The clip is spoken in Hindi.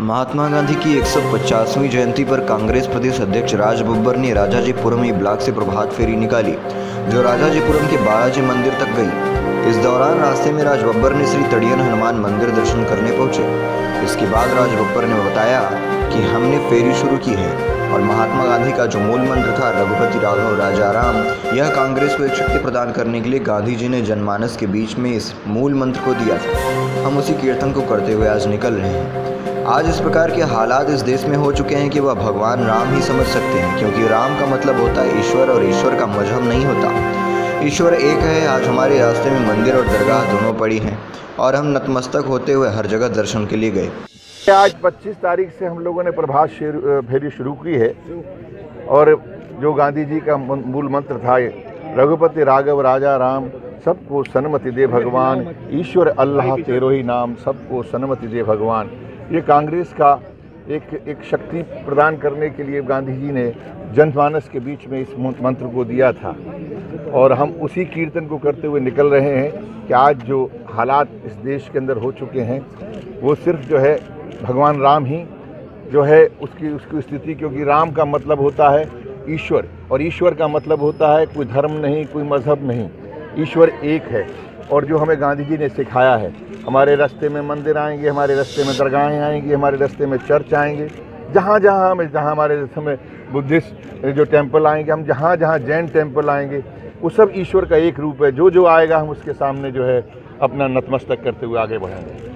महात्मा गांधी की 150वीं जयंती पर कांग्रेस प्रदेश अध्यक्ष राज बब्बर ने राजाजीपुरम ब्लॉक से प्रभात फेरी निकाली, जो राजाजीपुरम के बालाजी मंदिर तक गई। इस दौरान रास्ते में राज बब्बर ने श्री तड़ियन हनुमान मंदिर दर्शन करने पहुंचे। इसके बाद राज बब्बर ने बताया कि हमने फेरी शुरू की है और महात्मा गांधी का जो मूल मंत्र था रघुपति राघव राजा राम, यह कांग्रेस को एक शक्ति प्रदान करने के लिए गांधी जी ने जनमानस के बीच में इस मूल मंत्र को दिया था। हम उसी कीर्तन को करते हुए आज निकल रहे हैं। आज इस प्रकार के हालात इस देश में हो चुके हैं कि वह भगवान राम ही समझ सकते हैं, क्योंकि राम का मतलब होता है ईश्वर और ईश्वर का मजहब नहीं होता। ईश्वर एक है। आज हमारे रास्ते में मंदिर और दरगाह दोनों पड़ी हैं और हम नतमस्तक होते हुए हर जगह दर्शन के लिए गए। आज 25 तारीख से हम लोगों ने प्रभात फेरी शुरू की है और जो गांधी जी का मूल मंत्र था रघुपति राघव राजा राम, सबको सन्मति दे भगवान, ईश्वर अल्लाह तेरो ही नाम, सबको सन्मति दे भगवान। ये कांग्रेस का एक शक्ति प्रदान करने के लिए गांधी जी ने जनमानस के बीच में इस मंत्र को दिया था और हम उसी कीर्तन को करते हुए निकल रहे हैं कि आज जो हालात इस देश के अंदर हो चुके हैं वो सिर्फ जो है भगवान राम ही जो है उसकी स्थिति, क्योंकि राम का मतलब होता है ईश्वर और ईश्वर का मतलब होता है कोई धर्म नहीं, कोई मज़हब नहीं, ईश्वर एक है। और जो हमें गांधी जी ने सिखाया है, हमारे रास्ते में मंदिर आएंगे, हमारे रास्ते में दरगाहें आएंगी, हमारे रास्ते में चर्च आएंगे, जहाँ हमारे रास्ते में बुद्धिस्ट जो टेम्पल आएंगे, हम जहाँ जैन टेम्पल आएंगे, वो सब ईश्वर का एक रूप है। जो आएगा हम उसके सामने जो है अपना नतमस्तक करते हुए आगे बढ़ेंगे।